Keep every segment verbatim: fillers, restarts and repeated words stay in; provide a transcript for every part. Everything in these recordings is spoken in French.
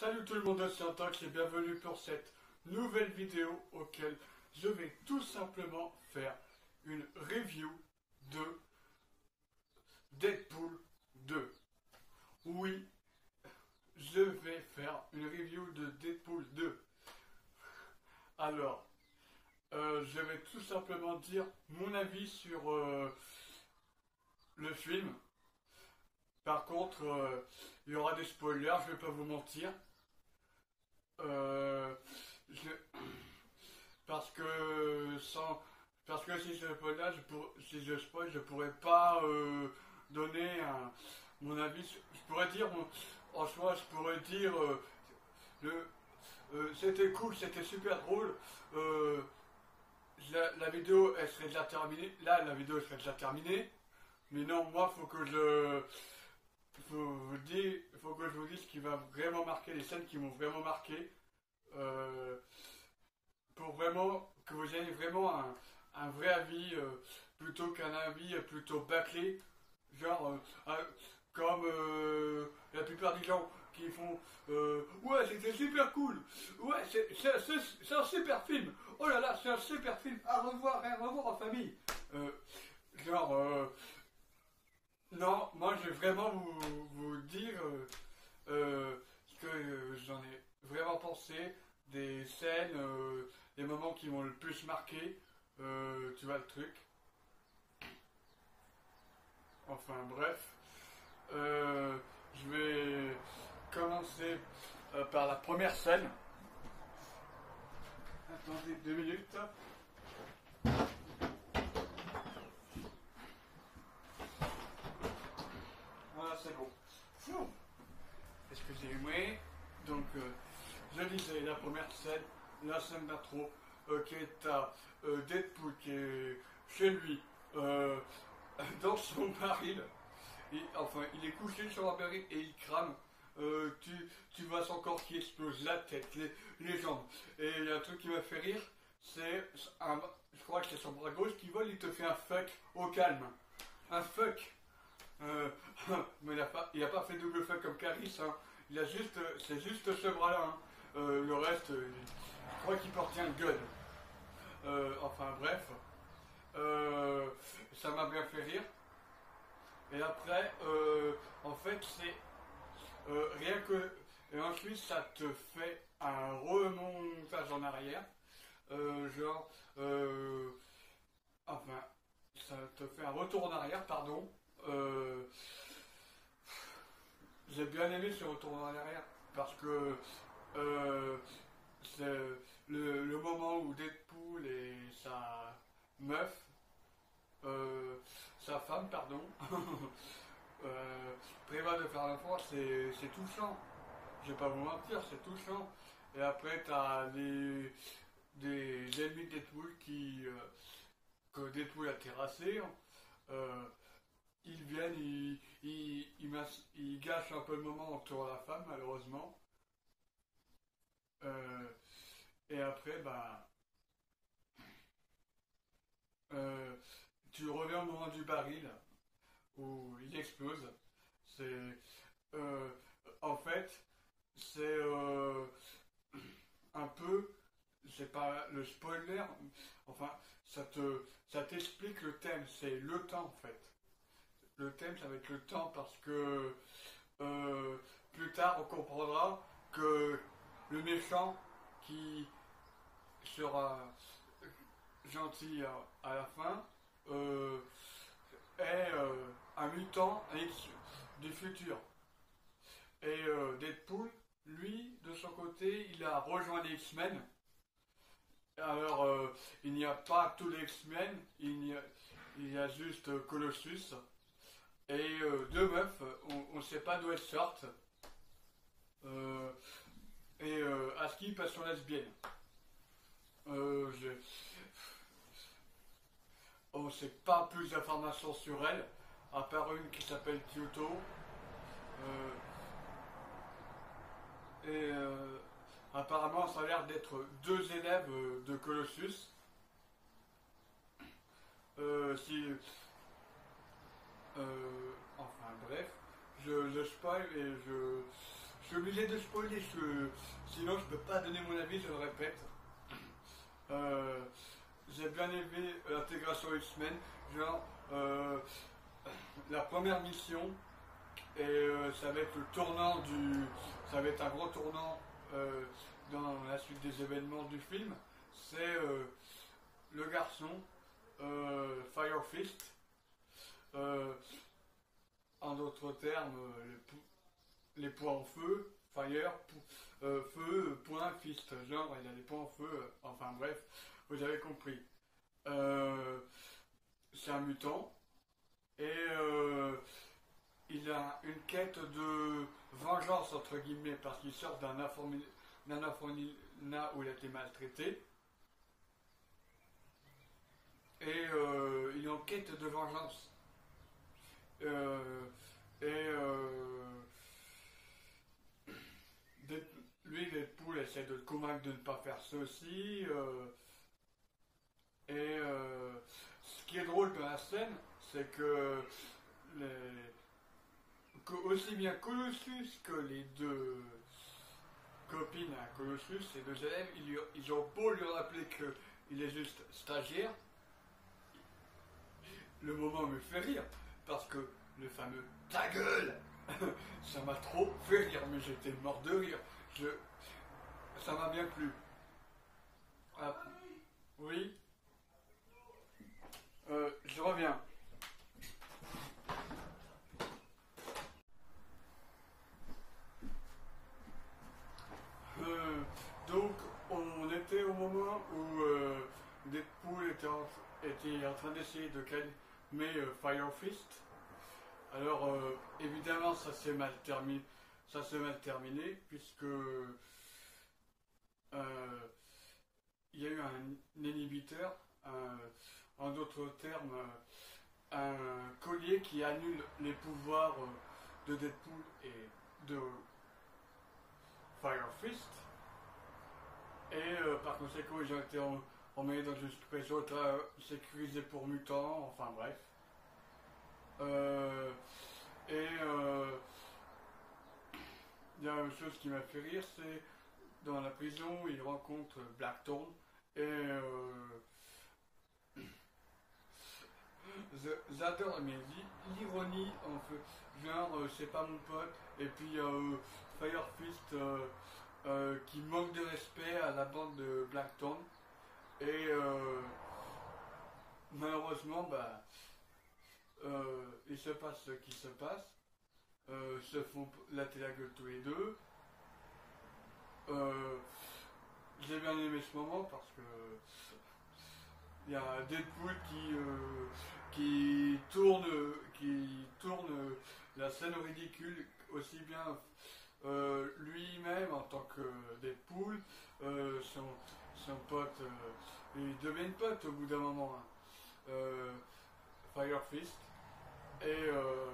Salut tout le monde, c'est Antox et bienvenue pour cette nouvelle vidéo auquel je vais tout simplement faire une review de Deadpool deux. Oui, je vais faire une review de Deadpool deux. Alors, euh, je vais tout simplement dire mon avis sur euh, le film. Par contre, euh, il y aura des spoilers, je vais pas vous mentir. Euh, je, parce que sans, parce que si je spoil là, je pour, si je spoil, je pourrais pas euh, donner un, mon avis. Je pourrais dire, en soi, je pourrais dire, euh, le, euh, c'était cool, c'était super drôle. Euh, la, la vidéo, elle serait déjà terminée. Là, la vidéo serait déjà terminée. Mais non, moi, faut que je faut vous dire, faut que je vous dise ce qui va vraiment marquer, les scènes qui m'ont vraiment marqué, euh, pour vraiment que vous ayez vraiment un, un vrai avis, euh, plutôt qu'un avis plutôt bâclé, genre euh, un, comme euh, la plupart des gens qui font euh, ouais c'était super cool, ouais c'est un super film, oh là là c'est un super film, à revoir, à revoir en famille, euh, genre euh, non, moi je vais vraiment vous, vous dire euh, euh, ce que euh, j'en ai vraiment pensé, des scènes, euh, des moments qui m'ont le plus marqué, euh, tu vois le truc. Enfin bref, euh, je vais commencer euh, par la première scène. Attendez deux minutes. Voilà, c'est bon. Fou. Excusez-moi. Donc, euh, je disais, la première scène, la scène d'intro, euh, qui est à euh, Deadpool, qui est chez lui, euh, dans son baril. Et, enfin, il est couché sur un baril et il crame. Euh, tu, tu vois son corps qui explose, la tête, les, les jambes. Et il y a un truc qui m'a fait rire, c'est un, je crois que c'est son bras gauche qui vole, il te fait un fuck au calme. Un fuck. Euh, mais il n'a pas, il a pas fait double fuck comme Caris, hein. Il a juste, c'est juste ce bras-là. Hein. Euh, le reste, euh, je crois qu'il porte un gun. Euh, enfin bref, euh, ça m'a bien fait rire. Et après, euh, en fait, c'est euh, rien que. Et ensuite, ça te fait un remontage en arrière. Euh, genre, euh, enfin, ça te fait un retour en arrière, pardon. Euh, j'ai bien aimé ce retour en arrière parce que euh, c'est le, le moment où Deadpool et sa meuf, euh, sa femme, pardon, euh, prévoient de faire l'enfant, c'est touchant. Je vais pas vous mentir, c'est touchant. Et après, t'as des, des ennemis de Deadpool qui, euh, que Deadpool a terrassé. Euh, ils viennent, ils, ils, ils, ils gâchent un peu le moment autour de la femme, malheureusement. Euh, et après, bah, euh, tu reviens au moment du baril où il explose. C'est, euh, en fait, c'est euh, un peu, c'est pas le spoiler, enfin, ça te, ça t'explique le thème, c'est le temps en fait. Le thème, ça va être le temps parce que euh, plus tard, on comprendra que le méchant qui sera gentil à, à la fin euh, est euh, un mutant du futur. Et euh, Deadpool, lui, de son côté, il a rejoint les X-Men. Alors, euh, il n'y a pas tous les X-Men, il, il y a juste euh, Colossus. Et euh, deux meufs, on ne sait pas d'où elles sortent. Euh, et euh, Aski passe son lesbienne. Euh, je... On ne sait pas plus d'informations sur elle, à part une qui s'appelle Kyoto. Euh, et euh, apparemment, ça a l'air d'être deux élèves de Colossus. Euh, si... Euh, enfin bref, je, je spoil et je, je suis obligé de spoiler, je- sinon je peux pas donner mon avis, je le répète. Euh, j'ai bien aimé l'intégration X-Men, genre euh, la première mission, et euh, ça va être le tournant du. Ça va être un gros tournant euh, dans la suite des événements du film. C'est euh, le garçon, euh, Fire Fist, euh, en d'autres termes, euh, les, pou- les points en feu, Fire, pou- euh, feu, point, Fist, genre il a des points en feu, euh, enfin bref, vous avez compris. Euh, c'est un mutant, et euh, il a une quête de vengeance, entre guillemets, parce qu'il sort d'un informi- d'un orphelinat où il a été maltraité. Et euh, il est en quête de vengeance. Euh, et euh, Dead- lui, Deadpool essaie de le convaincre de ne pas faire ceci. euh, et euh, ce qui est drôle dans la scène, c'est que, les, que aussi bien Colossus que les deux copines à Colossus, ces deux élèves, ils, lui- ils ont beau lui rappeler qu'il est juste stagiaire, le moment me fait rire, parce que le fameux ta gueule, ça m'a trop fait rire, mais j'étais mort de rire. Je, ça m'a bien plu. Ah, oui, euh, je reviens. Euh, donc, on était au moment où euh, Deadpool était en, était en train d'essayer de calmer euh, Fire Fist. Alors, euh, évidemment, ça s'est mal terminé, ça s'est mal terminé, puisque euh, il y a eu un, un inhibiteur, un- en d'autres termes, un collier qui annule les pouvoirs euh, de Deadpool et de Fire Fist. Et euh, par conséquent, ils ont été en- emmenés dans une prison sécurisée pour mutants, enfin bref. Euh, et euh, il y a une chose qui m'a fait rire, c'est dans la prison, il rencontre Blackthorn et euh, je- j'adore, mais l'i- l'ironie en fait, genre euh, c'est pas mon pote, et puis euh, Fire Fist euh, euh, qui manque de respect à la bande de Blackthorn, et euh, malheureusement, bah, euh, il se passe ce qui se passe, euh, se font latter la gueule tous les deux. Euh, j'ai bien aimé ce moment parce que il y a Deadpool qui, euh, qui tourne, qui tourne la scène ridicule aussi bien euh, lui-même en tant que Deadpool, euh, son, son pote, euh, ils deviennent potes au bout d'un moment, hein, euh, Fire Fist, et euh,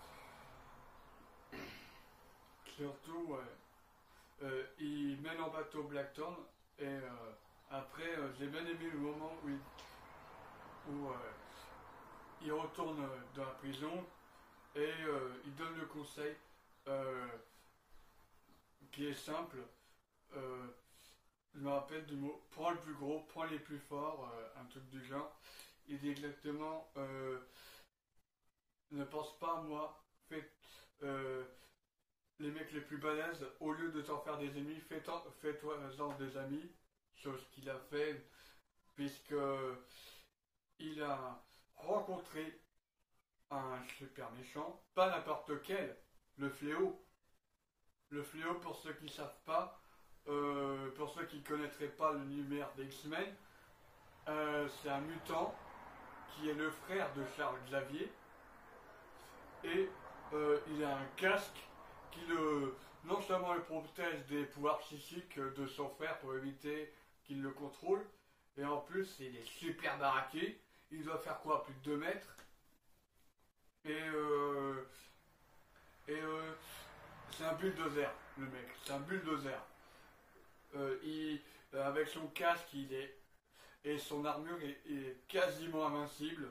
surtout, ouais, euh, il mène en bateau Blackthorn, et euh, après, euh, j'ai bien aimé le moment où il, où, euh, il retourne dans la prison et euh, il donne le conseil euh, qui est simple. Euh, je me rappelle du mot prends le plus gros, prends les plus forts, euh, un truc du genre. Il dit exactement euh, ne pense pas à moi, fais euh, les mecs les plus balèzes, au lieu de t'en faire des ennemis, fais-toi fais-toi-en des amis, chose qu'il a fait puisque il a rencontré un super méchant, pas n'importe quel, le fléau. Le fléau, pour ceux qui ne savent pas, euh, pour ceux qui ne connaîtraient pas l'univers des X-Men, euh, c'est un mutant qui est le frère de Charles Xavier et euh, il a un casque qui le, non seulement le protège des pouvoirs psychiques de son frère pour éviter qu'il le contrôle, et en plus il est super baraqué, il doit faire quoi, plus de deux mètres, et euh, et euh, c'est un bulldozer, le mec, c'est un bulldozer. Euh, il, euh, avec son casque, il est et son armure est, est quasiment invincible.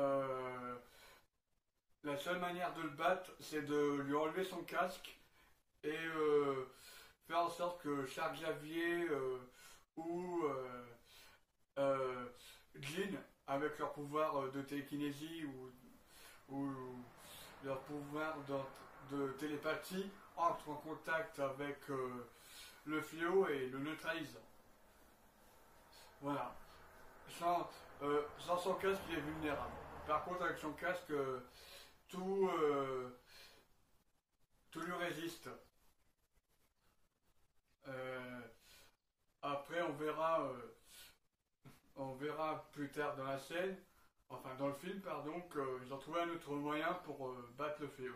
Euh, la seule manière de le battre, c'est de lui enlever son casque et euh, faire en sorte que Charles Xavier euh, ou euh, euh, Jean, avec leur pouvoir euh, de télékinésie ou, ou leur pouvoir de, de télépathie, entrent en contact avec euh, le fléau et le neutralisent. Voilà. Sans, euh, sans son casque, il est vulnérable. Par contre, avec son casque, euh, tout, euh, tout lui résiste. Euh, Après, on verra, euh, on verra plus tard dans la scène, enfin dans le film, pardon, qu'ils ont trouvé un autre moyen pour euh, battre le fléau.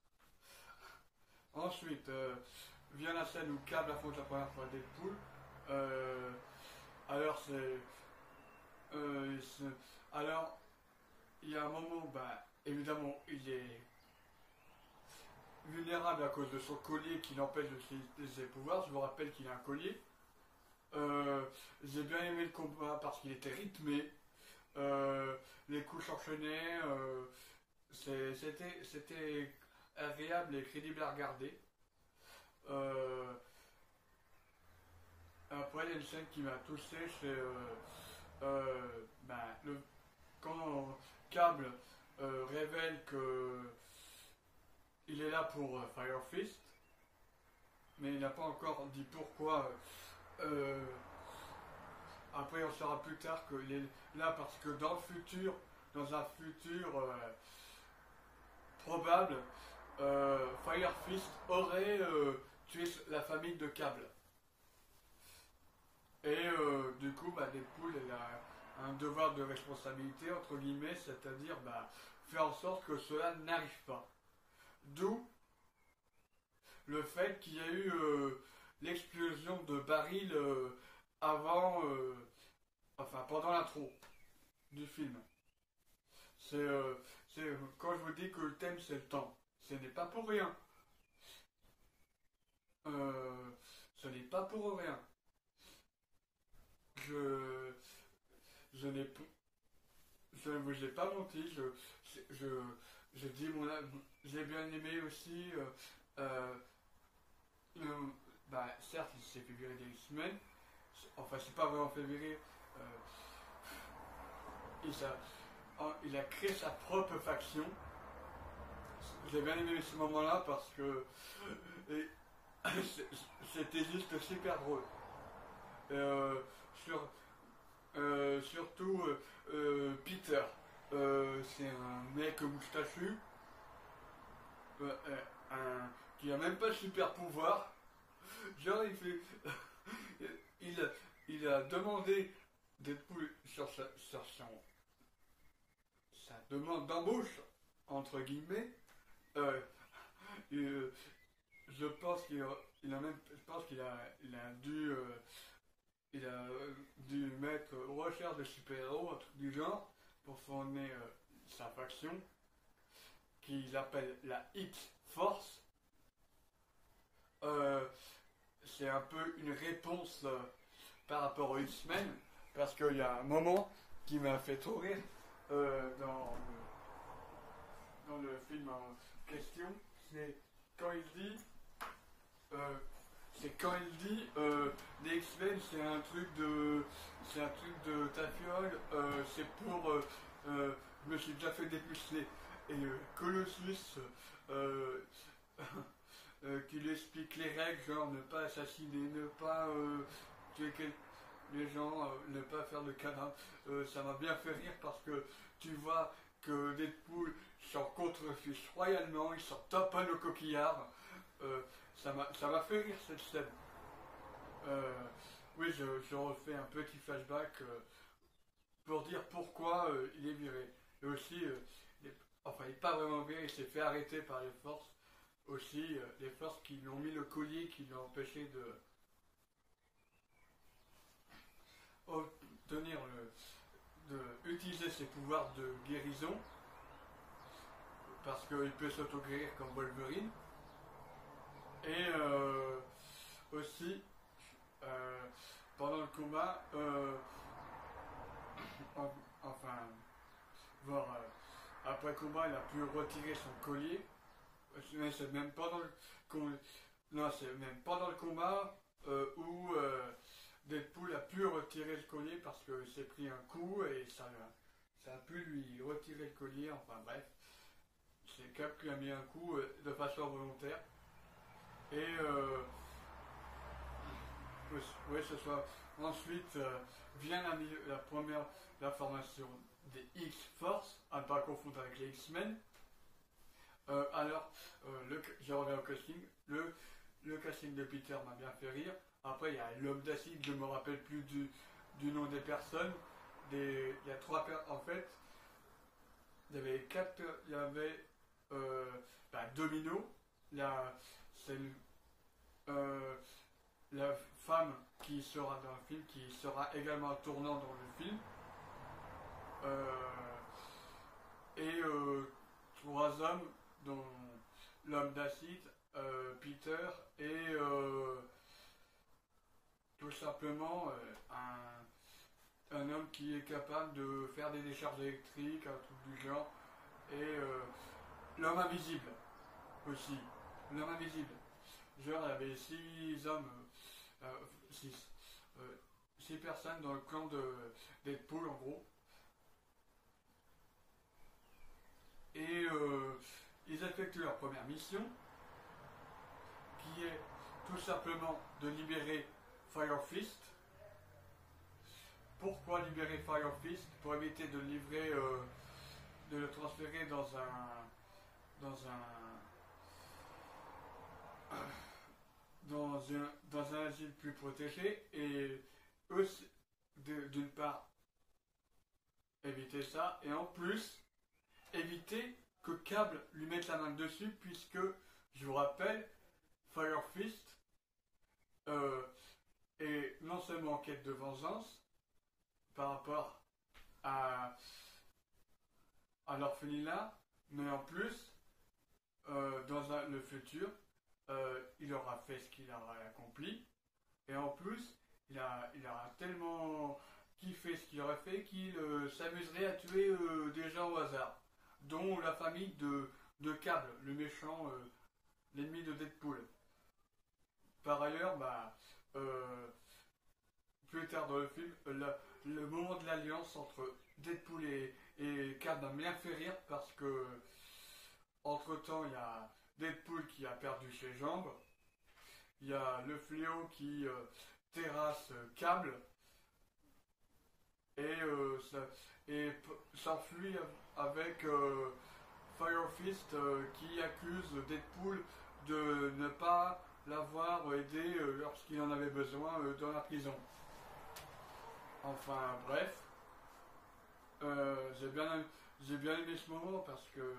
Ensuite, euh, vient la scène où Cable affronte la première fois Deadpool. Euh, alors, c'est, euh, c'est- alors, il y a un moment où, bah, évidemment, il est vulnérable à cause de son collier qui l'empêche d'utiliser ses pouvoirs. Je vous rappelle qu'il a un collier. Euh, j'ai bien aimé le combat parce qu'il était rythmé. Euh, les coups s'enchaînaient. Euh, c'est- c'était, c'était agréable et crédible à regarder. Euh, Après, il y a une scène qui m'a touché, c'est euh, euh, ben, le, quand Cable euh, révèle que il est là pour euh, Fire Fist, mais il n'a pas encore dit pourquoi. Euh, Après, on saura plus tard qu'il est là parce que dans le futur, dans un futur euh, probable, euh, Fire Fist aurait euh, tué la famille de Cable. Et euh, du coup, bah, Deadpool il a un devoir de responsabilité, entre guillemets, c'est-à-dire bah, faire en sorte que cela n'arrive pas. D'où le fait qu'il y a eu euh, l'explosion de barils euh, avant, euh, enfin pendant l'intro du film. C'est, euh, c'est euh, quand je vous dis que le thème c'est le temps, ce n'est pas pour rien. Euh, Ce n'est pas pour rien. Je, je n'ai, je ne vous ai pas menti. Je, je, je dis mon, j'ai bien aimé aussi. Euh, euh, euh, bah, certes, il s'est fait virer des X-Men. Enfin, c'est pas vraiment fait virer. Euh, il, a, il a créé sa propre faction. J'ai bien aimé ce moment-là parce que et, c'était juste super drôle. Euh, sur, euh, Surtout euh, euh, Peter, euh, c'est un mec moustachu, euh, euh, un, qui a même pas de super pouvoir. Genre, il fait. il, a, il a demandé Deadpool sur sa, sur son, sa demande d'embauche, entre guillemets. Euh, euh, je pense qu'il a, il a même. Je pense qu'il a, il a dû. Euh, il a dû mettre recherche de super-héros, un truc du genre, pour former euh, sa faction, qu'il appelle la X-Force. Euh, c'est un peu une réponse euh, par rapport aux X-Men, parce qu'il y a un moment qui m'a fait trop rire euh, dans, le, dans le film en question, c'est quand il dit euh, c'est quand il dit euh, les X-Men c'est un truc de c'est un truc de tafiole, euh, c'est pour euh, euh, je me suis déjà fait dépuceler et euh, Colossus euh, euh, qui lui explique les règles, genre ne pas assassiner, ne pas euh, tuer quel- les gens, euh, ne pas faire de cadavre. Euh, ça m'a bien fait rire parce que tu vois que Deadpool s'en contrefiche royalement, il s'en tape un au coquillard. Euh, ça m'a ça m'a fait rire cette scène. Euh, oui, je, je refais un petit flashback euh, pour dire pourquoi euh, il est viré. Et aussi, euh, il est- enfin, il n'est pas vraiment viré, il s'est fait arrêter par les forces. Aussi, euh, les forces qui lui ont mis le collier, qui lui ont empêché de obtenir le, de utiliser ses pouvoirs de guérison, parce qu'il peut s'auto-guérir comme Wolverine. Et euh, aussi, euh, pendant le combat, euh, en- enfin, voir, euh, après le combat, il a pu retirer son collier. Mais c'est même pendant le combat. non, c'est même pendant le combat euh, où euh, Deadpool a pu retirer le collier parce qu'il s'est pris un coup et ça, ça a pu lui retirer le collier, enfin bref. C'est Cap qui a mis un coup euh, de façon volontaire. Et euh, oui, oui, ce soit. Ensuite euh, vient la, la première la formation des X-Force, à ne pas confondre avec les X-Men. Euh, alors, euh, le, je reviens au casting. Le, le casting de Peter m'a bien fait rire. Après, il y a l'homme d'acide, je ne me rappelle plus du, du nom des personnes. Des, il y a trois personnes. En fait, il y avait quatre. Il y avait euh, bah, Domino, la, c'est euh, la femme qui sera dans le film, qui sera également tournant dans le film. Euh, et euh, trois hommes, dont l'homme d'acide, euh, Peter et euh, tout simplement euh, un, un homme qui est capable de faire des décharges électriques, un truc du genre, et euh, l'homme invisible aussi, l'homme invisible. Genre, il y avait six hommes, euh, six, euh, six personnes dans le clan de Deadpool en gros. Et euh, ils effectuent leur première mission, qui est tout simplement de libérer Fire Fist. Pourquoi libérer Fire Fist? Pour éviter de le livrer, euh, de le transférer dans un, dans un, dans un, dans un asile plus protégé. Et eux, d'une part, éviter ça, et en plus, éviter que Cable lui mette la main dessus, puisque, je vous rappelle, Fire Fist euh, est non seulement en quête de vengeance par rapport à, à l'orphelinat, mais en plus, euh, dans un, le futur, euh, il aura fait ce qu'il aura accompli, et en plus, il, a, il aura tellement kiffé ce qu'il aurait fait qu'il euh, s'amuserait à tuer euh, des gens au hasard, dont la famille de, de Cable, le méchant, euh, l'ennemi de Deadpool. Par ailleurs, bah, euh, plus tard dans le film, le, le moment de l'alliance entre Deadpool et, et Cable m'a bien fait rire parce que, entre temps, il y a Deadpool qui a perdu ses jambes, il y a le fléau qui euh, terrasse Cable et, euh, ça, et s'enfuit avec euh, Fire Fist euh, qui accuse Deadpool de ne pas l'avoir aidé euh, lorsqu'il en avait besoin euh, dans la prison. Enfin bref, euh, j'ai bien, j'ai bien aimé ce moment parce que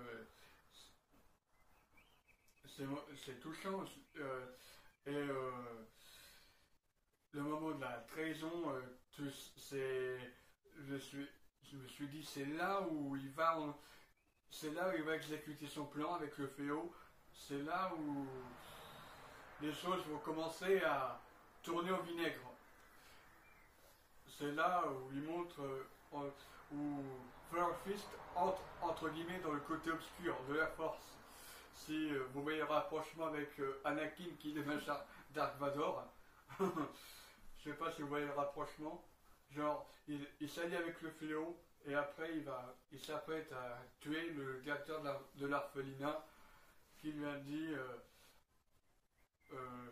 c'est touchant euh, et euh, le moment de la trahison, euh, c'est, je, suis, je me suis dit c'est là où il va, en, c'est là où il va exécuter son plan avec le fléau, c'est là où les choses vont commencer à tourner au vinaigre. C'est là où il montre, euh, où Fire Fist entre entre guillemets dans le côté obscur de la force. Si euh, vous voyez le rapprochement avec euh, Anakin qui devient Dark Vador, je sais pas si vous voyez le rapprochement, genre il, il s'allie avec le fléau et après il va, il s'apprête à tuer le directeur de l'orphelinat qui lui a dit euh, euh,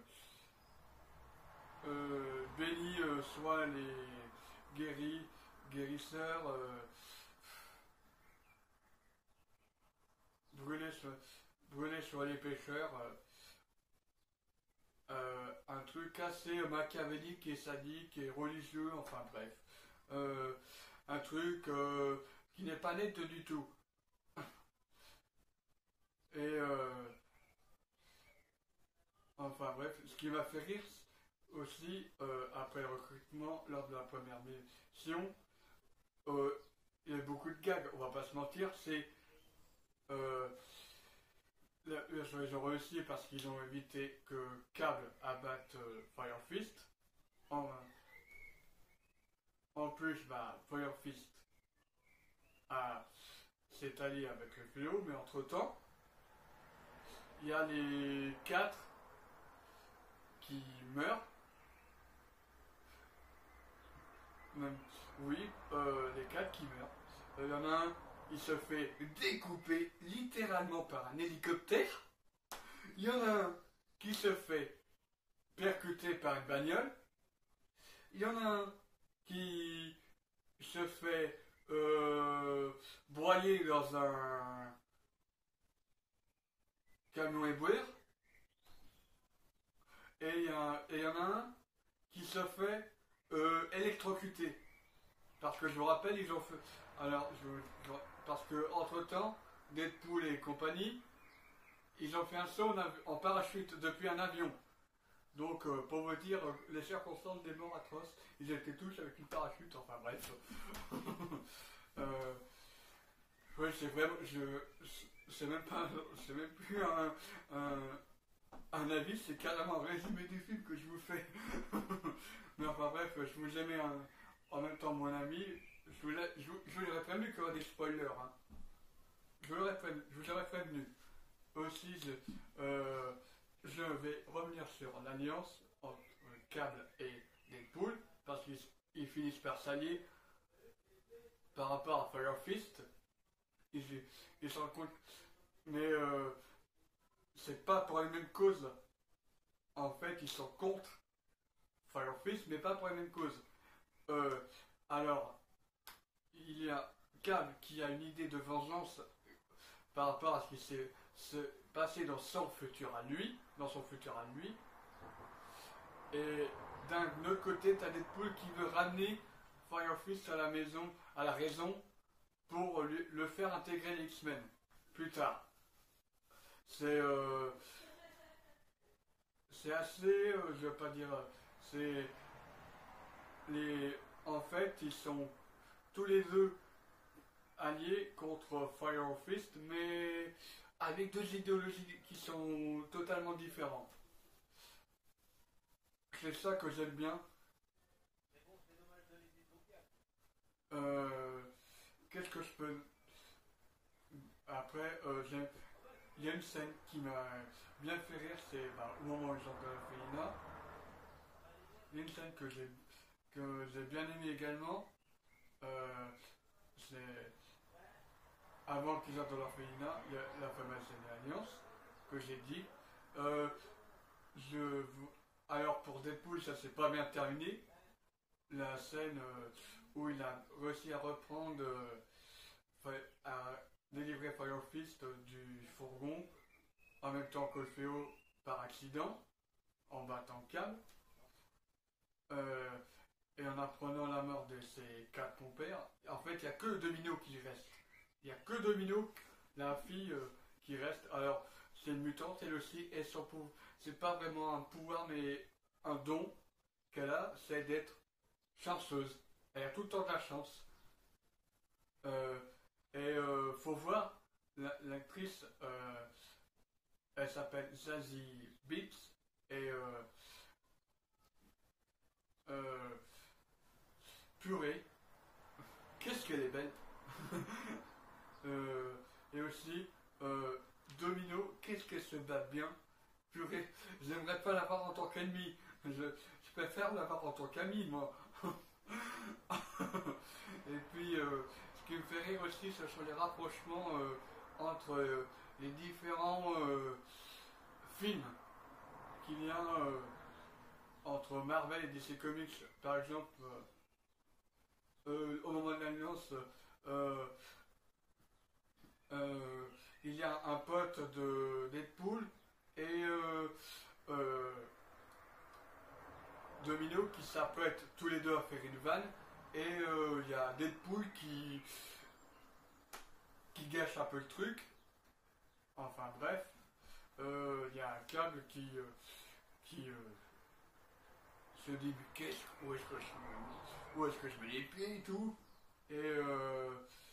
euh, bénis euh, soient les guéris, guérisseurs, euh, brûlés soient, brûlés soient les pêcheurs. Euh, euh, un truc assez machiavélique et sadique et religieux, enfin bref. Euh, un truc euh, qui n'est pas net du tout. Et euh, enfin bref, ce qui m'a fait rire aussi, euh, après le recrutement, lors de la première mission, euh, il y a beaucoup de gags, on va pas se mentir, c'est... Euh, ils ont réussi parce qu'ils ont évité que Cable abatte euh, Fire Fist. En, en plus, bah, Fire Fist s'est allié avec le fléau, mais entre temps, il y a les quatre qui meurent. Même, oui, euh, les quatre qui meurent. Il y en a un, il se fait découper littéralement par un hélicoptère. Il y en a un qui se fait percuter par une bagnole. Il y en a un qui se fait euh, broyer dans un camion éboueur. Et il y, y en a un qui se fait euh, électrocuter. Parce que je vous rappelle, ils ont fait. Alors, je, je, parce que entre temps, Deadpool et compagnie, ils ont fait un saut en, en parachute depuis un avion. Donc, euh, pour vous dire, euh, les circonstances des morts atroces, ils étaient tous avec une parachute, enfin bref. euh, oui, c'est vraiment. Je, c'est même pas. C'est même plus un, un, un avis, c'est carrément un résumé du film que je vous fais. Mais enfin bref, je vous aimais un, en même temps mon ami. Je vous, je, je vous aurais prévenu qu'il y aura des spoilers. Hein. Je, vous prévenu, je vous aurais prévenu. Aussi, je, euh, je vais revenir sur l'alliance entre Cable et Deadpool, parce qu'ils finissent par s'allier par rapport à Fire Fist. Ils, ils se rendent compte. Mais euh, c'est pas pour les mêmes causes. En fait, ils sont contre Fire Fist, mais pas pour les mêmes causes. Euh, alors, il y a Cable qui a une idée de vengeance par rapport à ce qui s'est passé dans son futur à lui, dans son futur à lui. Et d'un autre côté, t'as Deadpool qui veut ramener Fire Fist à la maison, à la raison, pour lui, le faire intégrer les X-Men plus tard. C'est euh, c'est assez, euh, je vais pas dire, c'est les, en fait, ils sont tous les deux alliés contre Fire Fist, mais avec deux idéologies qui sont totalement différentes. C'est ça que j'aime bien. Euh, Qu'est-ce que je peux... Après, euh, il y a une scène qui m'a bien fait rire, c'est bah, au moment où ils entrent dans l'orphelinat. Il y a une scène que j'ai que j'ai bien aimé également. Euh, c'est avant qu'ils entrent dans l'orphelinat, il y a la fameuse scène de l'Alliance que j'ai dit. Euh, je, alors pour Deadpool, ça s'est pas bien terminé. La scène euh, où il a réussi à reprendre, euh, à délivrer Fire Fist du fourgon en même temps qu'Orfeo par accident, en battant Cable, euh, et en apprenant la mort de ses quatre compères. En fait, il n'y a que Domino qui reste. Il n'y a que Domino, la fille euh, qui reste. Alors, c'est une mutante, elle aussi, et son pouvoir, c'est pas vraiment un pouvoir, mais un don qu'elle a, c'est d'être chanceuse. Elle a tout le temps de la chance. Euh, et euh, faut voir, l'actrice, euh, elle s'appelle Zazie Beetz, et euh, euh, purée, qu'est-ce qu'elle est belle. euh, et aussi, euh, Domino, qu'est-ce qu'elle se bat bien. Purée, j'aimerais pas l'avoir en tant qu'ennemi. Je, je préfère l'avoir en tant qu'ami, moi. Et puis, euh, ce qui me fait rire aussi, ce sont les rapprochements euh, entre euh, les différents euh, films qu'il y a euh, entre Marvel et D C Comics. Par exemple, euh, euh, au moment de l'Alliance, euh, euh, il y a un pote de Deadpool et euh, euh, Domino qui s'apprêtent tous les deux à faire une vanne, et il euh, y a Deadpool qui qui gâche un peu le truc. Enfin bref, il euh, y a un Cable qui euh, qui euh, se dit qu'est-ce où est-ce que je me, où est-ce que je mets les pieds et tout, et euh,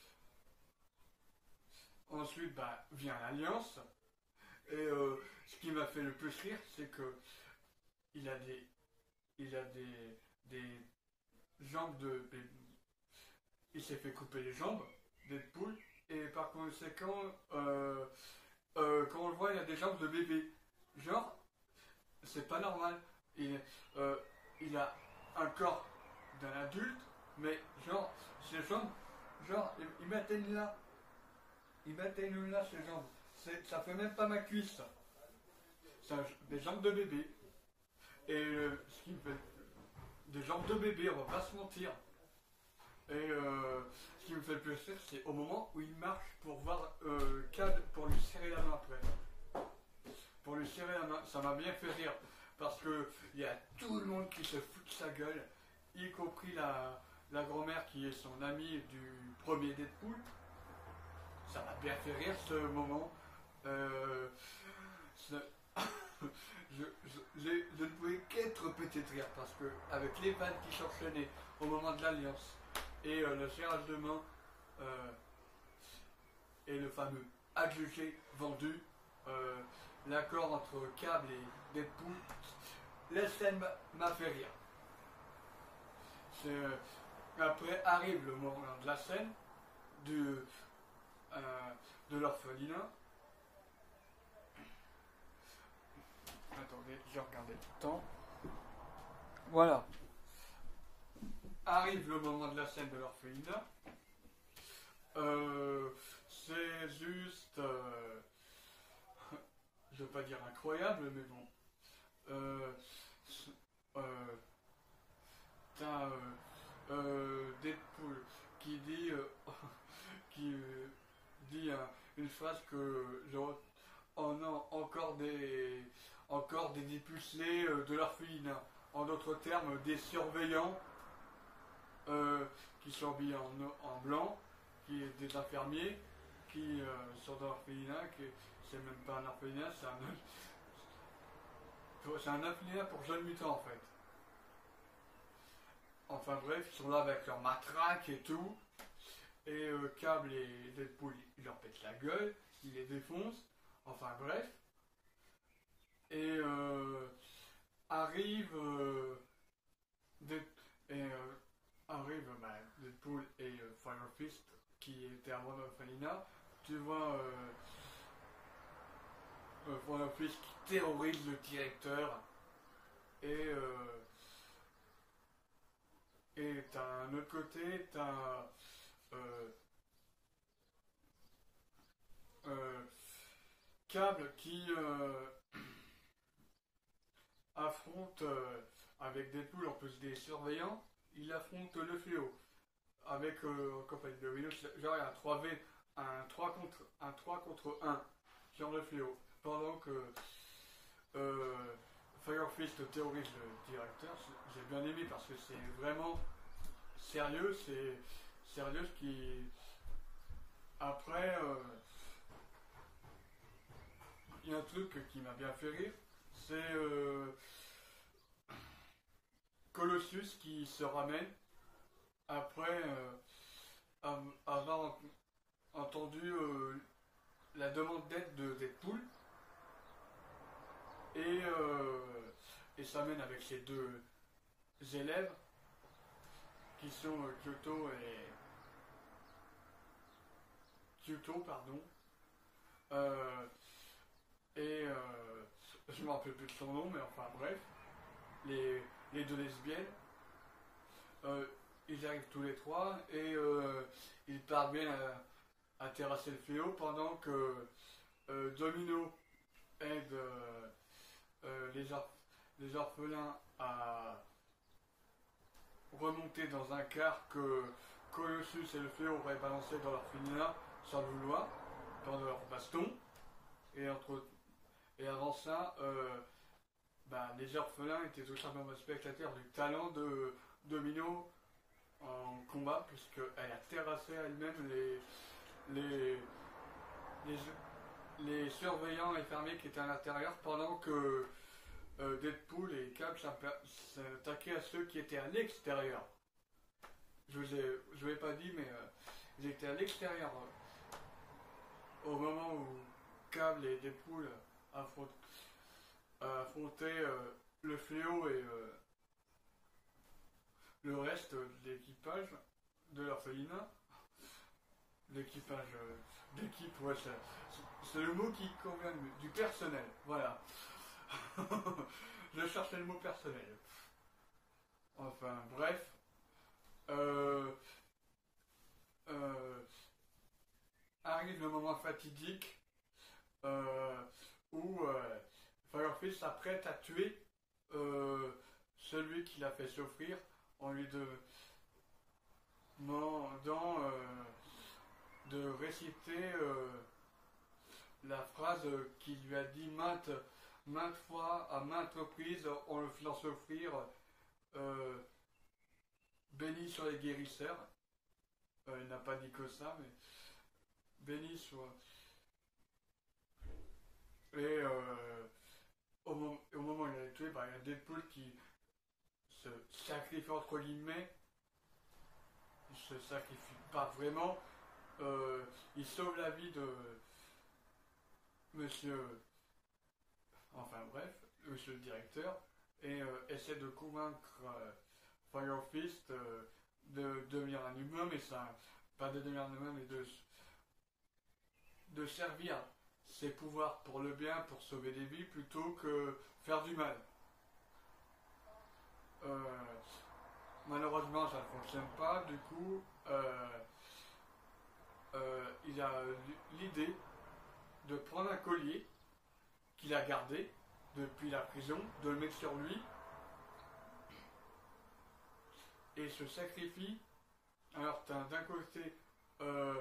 ensuite bah, vient l'Alliance, et euh, ce qui m'a fait le plus rire, c'est que il a des il a des, des jambes de... Il s'est fait couper les jambes, Deadpool, et par conséquent, euh, euh, quand on le voit, il a des jambes de bébé. Genre, c'est pas normal. il, euh, il a un corps d'un adulte, mais genre, ses jambes, genre, ils, ils m'atteignent là. Ils m'atteignent là, ses jambes. Ça fait même pas ma cuisse. Ça, des jambes de bébé. Et euh, ce qui me fait. Des jambes de bébé, on va pas se mentir. Et euh, ce qui me fait le plus rire, c'est au moment où il marche pour voir euh, Cad, pour lui serrer la main après. Pour lui serrer la main, ça m'a bien fait rire. Parce que il y a tout le monde qui se fout de sa gueule, y compris la, la grand-mère qui est son amie du premier Deadpool. Ça m'a bien fait rire ce moment. Euh, ce... je, je, je, je ne pouvais qu'être petit de rire parce que avec les vannes qui s'enchaînaient au moment de l'alliance et euh, le serrage de main euh, et le fameux adjugé vendu, euh, l'accord entre Cable et Deadpool, la scène m'a fait rire. Euh, après arrive le moment de la scène du, euh, de l'orphelinat. Attendez, j'ai regardé le temps. Voilà. Arrive le moment de la scène de l'orphelinat. Euh, c'est juste... Euh, je veux pas dire incroyable, mais bon. Euh, euh, T'as euh, euh, Deadpool qui dit... Euh, qui euh, dit euh, une phrase que je... Oh non, encore des... Encore des dépucelés euh, de l'orphelinat. En d'autres termes, des surveillants euh, qui sont habillés en, en blanc, qui des infirmiers qui euh, sont dans l'orphelinat, qui c'est même pas un orphelinat, c'est un, c'est un orphelinat pour jeunes mutants en fait. Enfin bref, ils sont là avec leur matraque et tout, et euh, Cable et Deadpool, ils leur pètent la gueule, ils les défoncent, enfin bref. Et euh, arrive euh, Dead, et, euh, arrive bah, Deadpool et euh, Fire Fist qui étaient avant l'orphelinat. Tu vois euh, euh, Fire Fist qui terrorise le directeur et euh, et t'as un autre côté, t'as euh, euh, Cable qui euh, affronte euh, avec Deadpool en plus des surveillants, il affronte le fléau avec euh, en compagnie de Rhino, genre il y a un trois v, un trois contre un trois contre un sur le fléau, pendant que euh, Fire Fist terrorise le directeur. J'ai bien aimé parce que c'est vraiment sérieux, c'est sérieux ce qui après euh, il y a un truc qui m'a bien fait rire, c'est euh, Colossus qui se ramène après euh, avoir entendu euh, la demande d'aide de Deadpool et, euh, et s'amène avec ses deux élèves qui sont euh, Kyoto et Kyoto pardon euh, et euh, je ne me rappelle plus de son nom mais enfin bref les, les deux lesbiennes euh, ils arrivent tous les trois et euh, ils parviennent à, à terrasser le fléau pendant que euh, Domino aide euh, euh, les, orph les orphelins à remonter dans un car que Colossus et le fléau auraient balancé dans l'orphelinat sans le vouloir, dans leur baston. Et, entre, et avant ça, euh, bah, les orphelins étaient tout simplement spectateurs du talent de Domino en combat, puisqu'elle a terrassé elle-même les, les, les, les surveillants et fermiers qui étaient à l'intérieur pendant que euh, Deadpool et Cable s'attaquaient à ceux qui étaient à l'extérieur. Je vous ai, je vous ai pas dit, mais euh, ils étaient à l'extérieur euh, au moment où Cable et Deadpool affrontent, euh, affrontaient euh, le fléau et euh, le reste de l'équipage de l'orphelinat. L'équipage euh, d'équipe, ouais, c'est le mot qui convient du personnel, voilà. je cherchais le mot personnel. Enfin, bref. Euh, euh, arrive le moment fatidique euh, où euh, Firefist s'apprête à tuer euh, celui qui l'a fait souffrir en lui demandant euh, de réciter euh, la phrase qu'il lui a dit maintes, maintes fois, à maintes reprises, en le faisant souffrir, euh, béni soient les guérisseurs. Euh, il n'a pas dit que ça, mais béni soit. Et euh, au, moment, au moment où il a tué, bah, il y a Deadpool qui se sacrifie entre guillemets. Il se sacrifie pas vraiment. Euh, il sauve la vie de monsieur, enfin bref, monsieur le directeur, et euh, essaie de convaincre euh, Firefist euh, de devenir un humain, mais ça, pas de devenir un humain, mais de, de servir ses pouvoirs pour le bien, pour sauver des vies, plutôt que faire du mal. Euh, malheureusement, ça ne fonctionne pas, du coup, euh, euh, il a l'idée de prendre un collier qu'il a gardé depuis la prison, de le mettre sur lui, et se sacrifie. Alors, d'un côté, euh,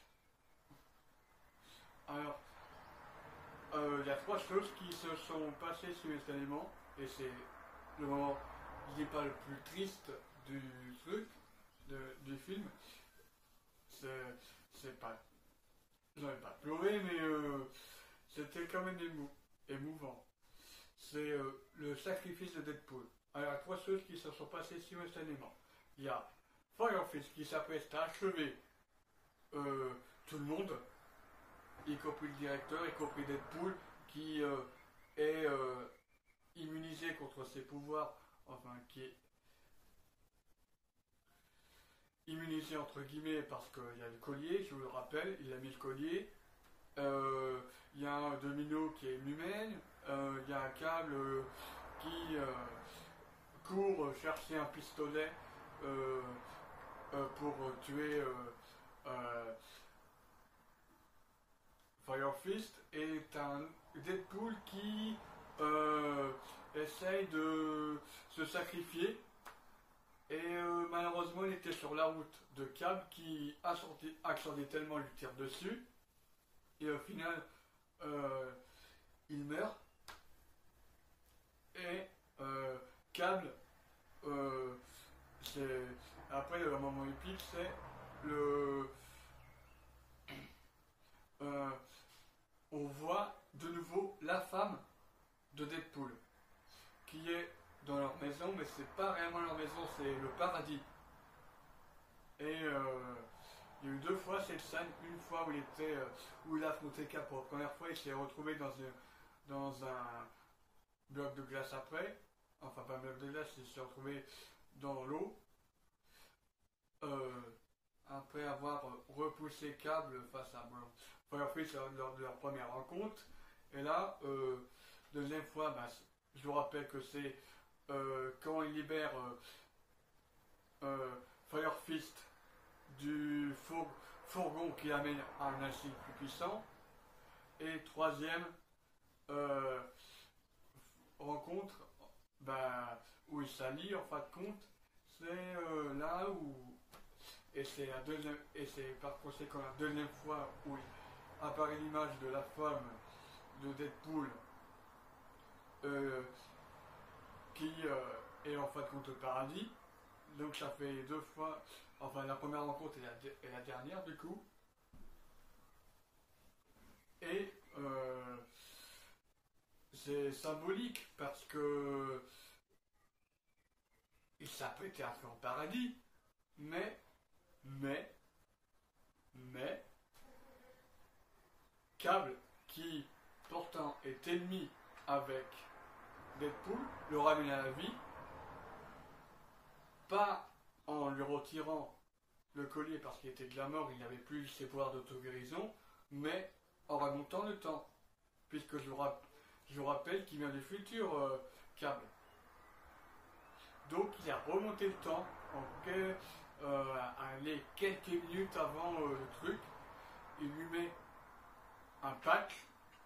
alors, euh, il y a trois choses qui se sont passées simultanément, et c'est le moment, je dis pas le plus triste du truc, de, du film. C'est pas, j'en ai pas pleuré, mais euh, c'était quand même émou, émouvant. C'est euh, le sacrifice de Deadpool. Alors, il y a trois choses qui se sont passées simultanément. Il y a Firefist qui s'apprête à achever euh, tout le monde, y compris le directeur, y compris Deadpool, qui euh, est euh, immunisé contre ses pouvoirs, enfin qui est immunisé entre guillemets parce qu'il y a le collier, je vous le rappelle, il a mis le collier. Euh, Il y a un domino qui est inhumaine, euh, il y a un câble euh, qui euh, court chercher un pistolet euh, euh, pour tuer euh, euh, Firefist, et un Deadpool qui euh, essaye de se sacrifier, et euh, malheureusement il était sur la route de Cable qui accidentellement lui tire dessus, et au final euh, il meurt, et euh, Cable euh, c'est après le moment épique, c'est le euh, on voit de nouveau la femme de Deadpool qui est dans leur maison, mais c'est pas réellement leur maison, c'est le paradis. Et euh, il y a eu deux fois cette scène, une fois où il était euh, où il a affronté Cap pour la première fois, il s'est retrouvé dans un, dans un bloc de glace après, enfin pas un bloc de glace, il s'est retrouvé dans l'eau, euh, après avoir repoussé Cable face à Firefist lors de leur première rencontre. Et là, euh, deuxième fois, bah, je vous rappelle que c'est euh, quand il libère euh, euh, Firefist du four, fourgon qui amène à un acide plus puissant. Et troisième euh, rencontre, bah, où il s'allie en fin de compte, c'est euh, là où, et c'est la deuxième, et c'est par conséquent la deuxième fois où apparaît l'image de la femme de Deadpool euh, qui euh, est en fin de compte au paradis. Donc ça fait deux fois, enfin la première rencontre et la, et la dernière du coup. Et euh, c'est symbolique parce que il s'apprêtait à faire en paradis, mais, mais, mais, Cable, qui pourtant est ennemi avec Deadpool, le ramène à la vie, pas en lui retirant le collier parce qu'il était de la mort, il n'avait plus ses pouvoirs d'auto-guérison, mais en remontant le temps, puisque je vous, rap je vous rappelle qu'il vient du futur, euh, Cable. Donc il a remonté le temps en que, euh, allez, quelques minutes avant euh, le truc. Il lui met un pack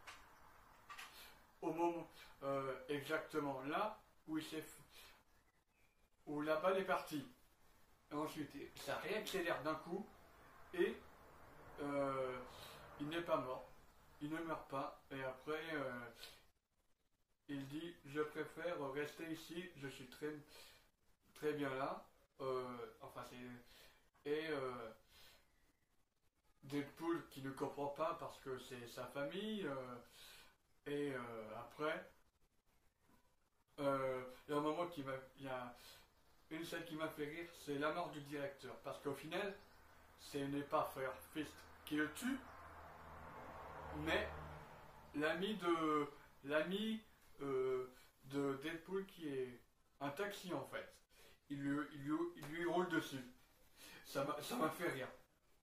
au moment euh, exactement là où il s'est où la balle est partie. Et ensuite ça réaccélère d'un coup et euh, il n'est pas mort. Il ne meurt pas et après euh, il dit je préfère rester ici, je suis très très bien là. Euh, enfin c'est et euh, Deadpool qui ne comprend pas parce que c'est sa famille euh, et euh, après euh, il y a un moment qui m'a il y a une scène qui m'a fait rire, c'est la mort du directeur parce qu'au final ce n'est pas Fire Fist qui le tue mais l'ami de l'ami euh, de Deadpool qui est un taxi en fait. Il lui, il lui, il lui roule dessus. Ça m'a ça m'a fait rire.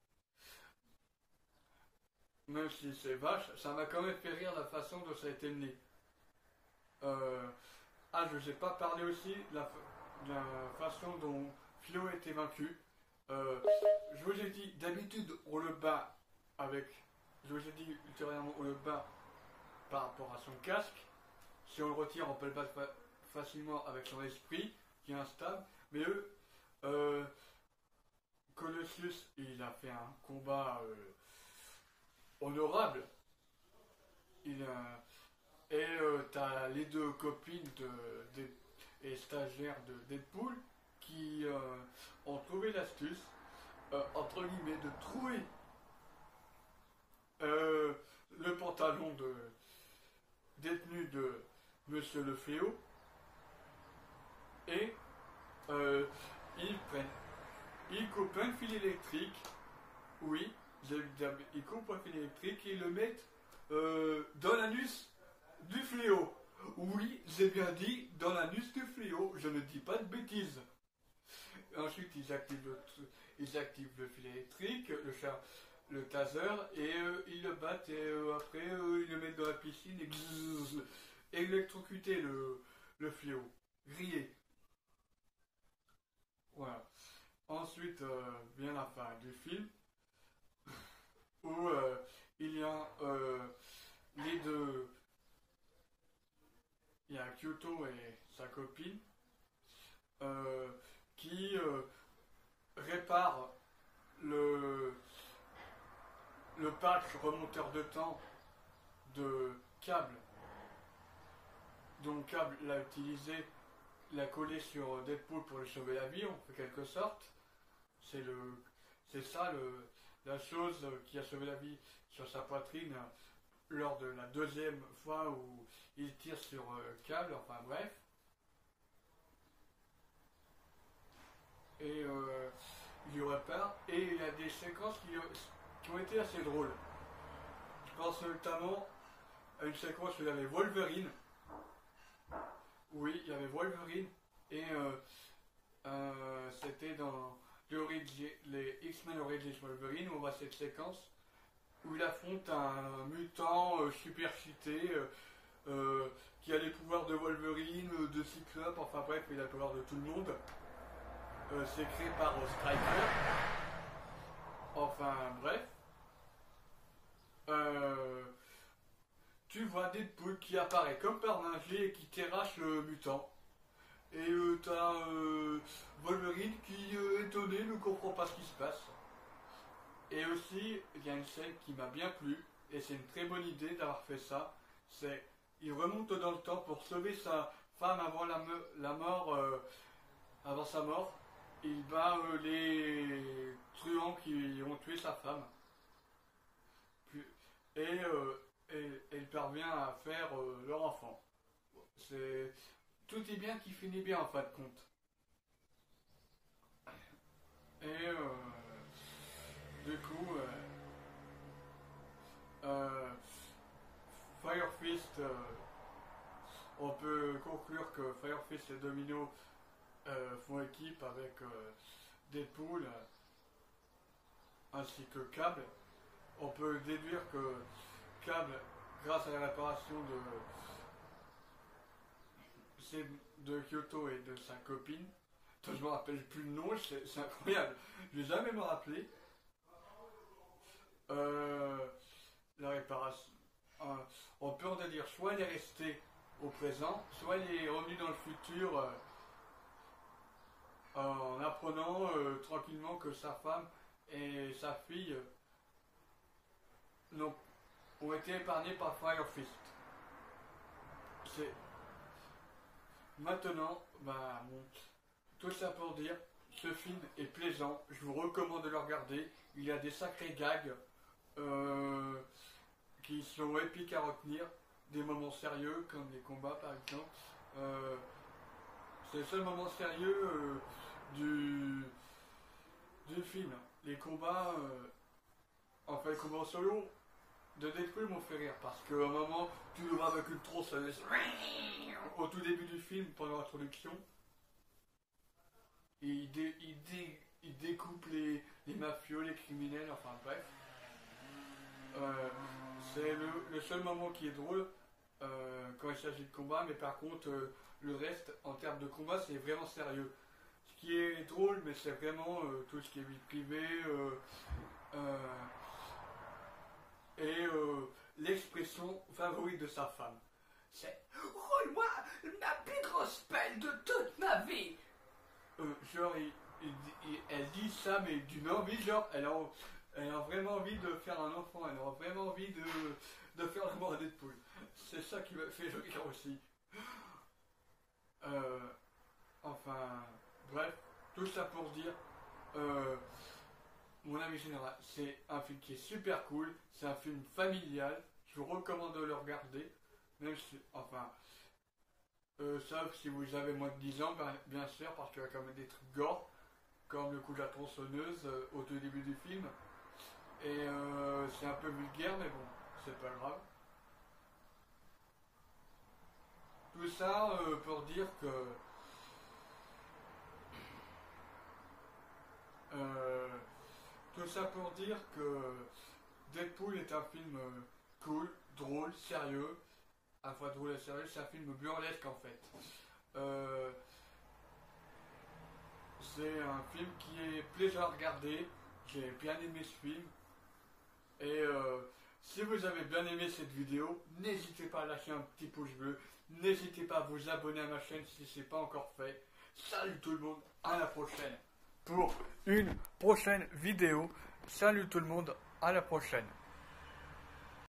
Même si c'est vache, ça m'a quand même fait rire la façon dont ça a été mené. Euh, ah, je ne sais pas parler aussi de la, de la façon dont Fléau a été vaincu. Euh, je vous ai dit, d'habitude, on le bat avec. Je vous ai dit ultérieurement, on le bat par rapport à son casque. Si on le retire, on peut le battre fa facilement avec son esprit, qui est instable. Mais eux, euh, Colossus, il a fait un combat euh, honorable. Il a, et euh, t'as les deux copines de, de, et stagiaires de Deadpool qui euh, ont trouvé l'astuce, euh, entre guillemets, de trouver euh, le pantalon de détenu de Monsieur le Fléau et euh, ils prennent, ils coupent un fil électrique, oui, ils coupent un fil électrique et ils le mettent euh, dans l'anus du Fléau. Oui, j'ai bien dit dans l'anus du Fléau, je ne dis pas de bêtises. Ensuite, ils activent le, ils activent le fil électrique, le, char, le taser, et euh, ils le battent, et euh, après, euh, ils le mettent dans la piscine, et bzzz, électrocuter le, le Fléau, griller. Voilà. Ensuite, euh, vient la fin du film, où euh, il y a euh, les deux, il y a Kyoto et sa copine, euh, qui euh, réparent le, le patch remonteur de temps de Cable, dont Cable l'a utilisé, l'a collé sur Deadpool pour lui sauver la vie, en quelque sorte. C'est le, c'est ça le, la chose qui a sauvé la vie sur sa poitrine lors de la deuxième fois où il tire sur euh, Cable, enfin bref. Et euh, il y répare, et il y a des séquences qui, qui ont été assez drôles. Je pense notamment à une séquence où il y avait Wolverine. Oui, il y avait Wolverine, et euh, euh, c'était dans les X-Men Origins Wolverine, où on voit cette séquence où il affronte un mutant euh, super cheaté euh, euh, qui a les pouvoirs de Wolverine, de Cyclope, enfin bref, il a le pouvoir de tout le monde. Euh, c'est créé par euh, Striker. Enfin bref. Euh, tu vois Deadpool qui apparaît comme par magie et qui terrasse le mutant. Et euh, t'as euh, Wolverine qui, euh, étonné, ne comprend pas ce qui se passe. Et aussi, il y a une scène qui m'a bien plu, et c'est une très bonne idée d'avoir fait ça, c'est il remonte dans le temps pour sauver sa femme avant la, la mort, euh, avant sa mort, il bat euh, les truands qui ont tué sa femme. Puis, et, euh, et, et il parvient à faire euh, leur enfant. C'est tout est bien qui finit bien en fin de compte. Et euh, du coup, euh, euh, Fire Fist, euh, on peut conclure que Fire Fist et Domino euh, font équipe avec euh, Deadpool euh, ainsi que Cable. On peut déduire que Cable, grâce à la réparation de lycée de Kyoto et de sa copine. Je me rappelle plus le nom, c'est incroyable. Je vais jamais me rappeler. Euh, la réparation. Euh, on peut en dire soit elle est restée au présent, soit elle est revenue dans le futur euh, en apprenant euh, tranquillement que sa femme et sa fille euh, non, ont été épargnées par Fire Fist. C'est maintenant, bah bon, tout ça pour dire, ce film est plaisant, je vous recommande de le regarder. Il y a des sacrés gags euh, qui sont épiques à retenir, des moments sérieux comme les combats par exemple. Euh, c'est le seul moment sérieux euh, du, du film. Les combats, euh, enfin les combats en solo de Deadpool m'ont fait rire parce qu'à un moment, tu le vois avec une tronche au tout début du film pendant l'introduction. Et il, dé, il, dé, il découpe les, les mafieux, les criminels, enfin bref. Euh, c'est le, le seul moment qui est drôle euh, quand il s'agit de combat, mais par contre, euh, le reste, en termes de combat, c'est vraiment sérieux. Ce qui est drôle, mais c'est vraiment euh, tout ce qui est vie privée euh, euh, et euh, l'expression favorite de sa femme. C'est « Roule-moi la plus grosse pelle de toute ma vie !» euh, Genre, il, il, il, elle dit ça, mais d'une envie, genre, elle a, elle a vraiment envie de faire un enfant, elle a vraiment envie de, de faire l'amour à Deadpool. C'est ça qui m'a fait rire aussi. Euh, enfin, bref, tout ça pour dire, euh, mon avis général, c'est un film qui est super cool, c'est un film familial, je vous recommande de le regarder, même si, enfin, euh, sauf si vous avez moins de dix ans, ben, bien sûr, parce qu'il y a quand même des trucs gore, comme le coup de la tronçonneuse euh, au tout début du film, et euh, c'est un peu vulgaire, mais bon, c'est pas grave. Tout ça euh, pour dire que euh, tout ça pour dire que Deadpool est un film euh, cool, drôle, sérieux. À la fois drôle et sérieux, c'est un film burlesque en fait. Euh, c'est un film qui est plaisant à regarder. J'ai bien aimé ce film. Et euh, si vous avez bien aimé cette vidéo, n'hésitez pas à lâcher un petit pouce bleu. N'hésitez pas à vous abonner à ma chaîne si ce n'est pas encore fait. Salut tout le monde, à la prochaine pour une prochaine vidéo. Salut tout le monde, à la prochaine.